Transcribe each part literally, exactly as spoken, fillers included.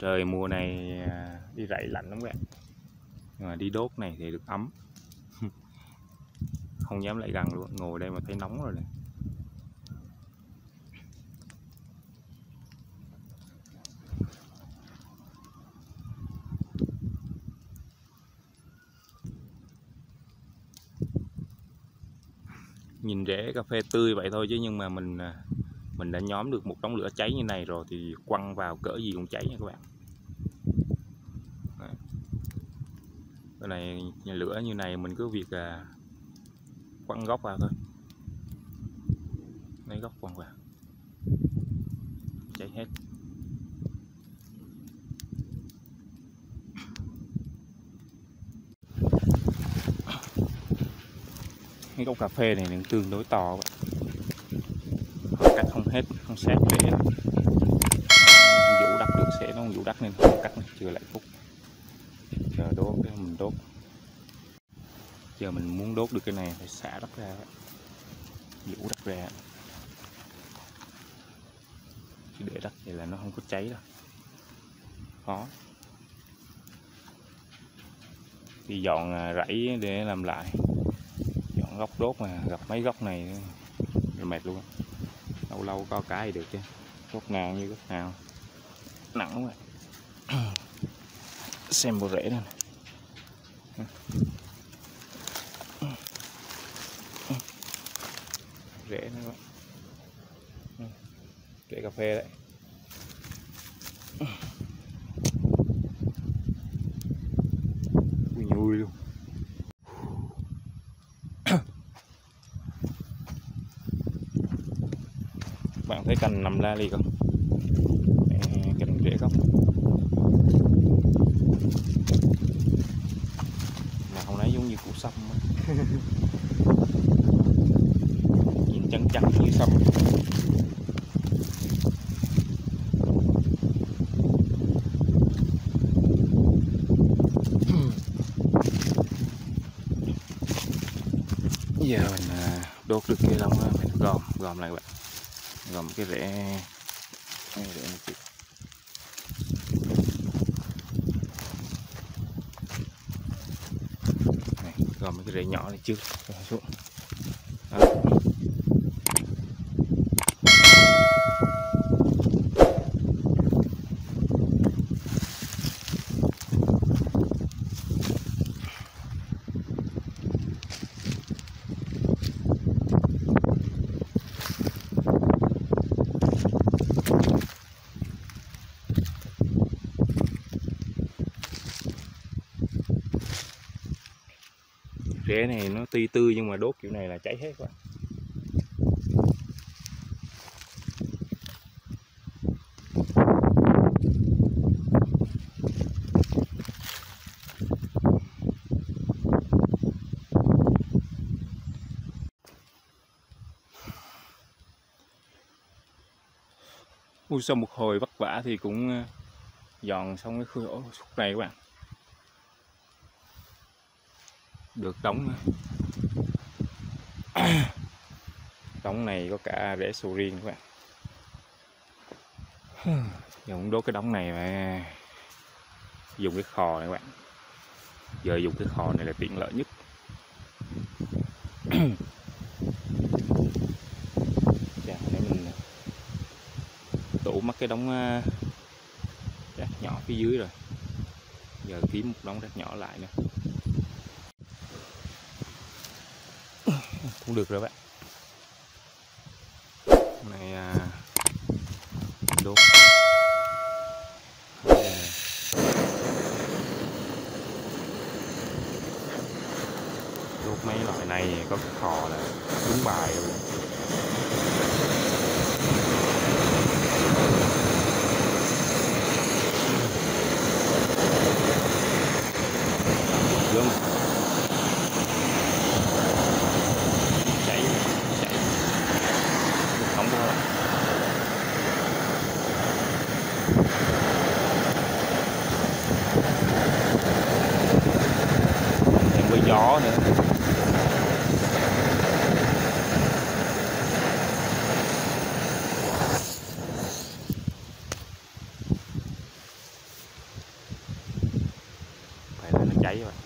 Trời mùa này đi rẫy lạnh lắm các bạn, nhưng mà đi đốt này thì được ấm. Không dám lại gần luôn, ngồi đây mà thấy nóng rồi này. Nhìn rễ cà phê tươi vậy thôi chứ nhưng mà mình mình đã nhóm được một đống lửa cháy như này rồi thì quăng vào cỡ gì cũng cháy nha các bạn. Đấy. Cái này lửa như này mình cứ việc à, quăng gốc vào thôi, lấy gốc quăng vào cháy hết. Cái gốc cà phê này nó tương đối to bạn, cắt không hết, không sát để vũ đất được, sẽ nó không vũ đất nên không cắt, chưa lại phút. Chờ đốt cái mình đốt, giờ mình muốn đốt được cái này phải xả đất ra, vũ đất ra, chứ để đất vậy là nó không có cháy đâu, khó. Đi dọn rẫy để làm lại, dọn gốc đốt mà gặp mấy gốc này là mệt luôn. Lâu lâu có cái thì được chứ, gốc nào như gốc nào nặng lắm rồi. Xem bộ rễ đây này. Rễ nó rễ cà phê đấy. Ui nhui luôn. Bạn thấy cành nằm la liệt không? Cành rễ gốc mà hôm nay giống như củ sâm. Nhìn trắng trắng như sâm. Giờ mình đốt được cái lông mình gom gom lại bạn, gom cái rễ rễ này kìa. Này, gom cái rễ nhỏ này trước xuống. Đó. Rễ này nó tuy tươi nhưng mà đốt kiểu này là cháy hết quá. Ui, sau một hồi vất vả thì cũng dọn xong cái khu khúc này các bạn. Được đống đống này có cả rễ sầu riêng các bạn. Giờ cũng đốt cái đống này mà dùng cái khò này các bạn. Giờ dùng cái khò này là tiện lợi nhất. Chà, để mình tủ mất cái đống rác nhỏ phía dưới rồi. Giờ kiếm một đống rác nhỏ lại nữa. Cũng được rồi bạn. Này à, đốt đốt mấy loại này có cái khò là đúng bài rồi. Gương chạy chạy không có thêm với gió nữa. cháy rồi.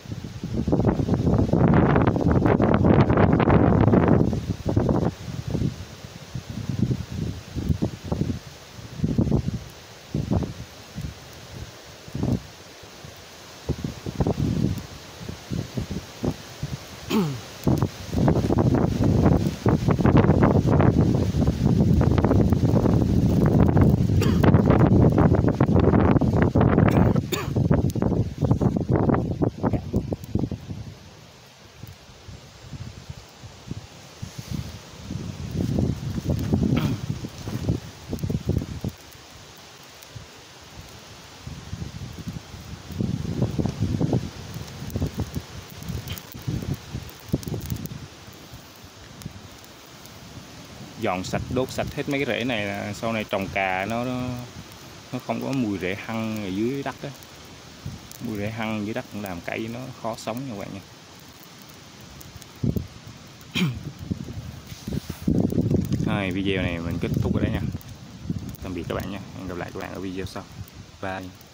Dọn sạch, đốt sạch hết mấy cái rễ này là sau này trồng cà nó nó, nó không có mùi rễ hăng ở dưới đất đó. Mùi rễ hăng dưới đất cũng làm cây nó khó sống nha các bạn nha. Rồi, video này mình kết thúc ở đây nha. Tạm biệt các bạn nha. Hẹn gặp lại các bạn ở video sau. Bye.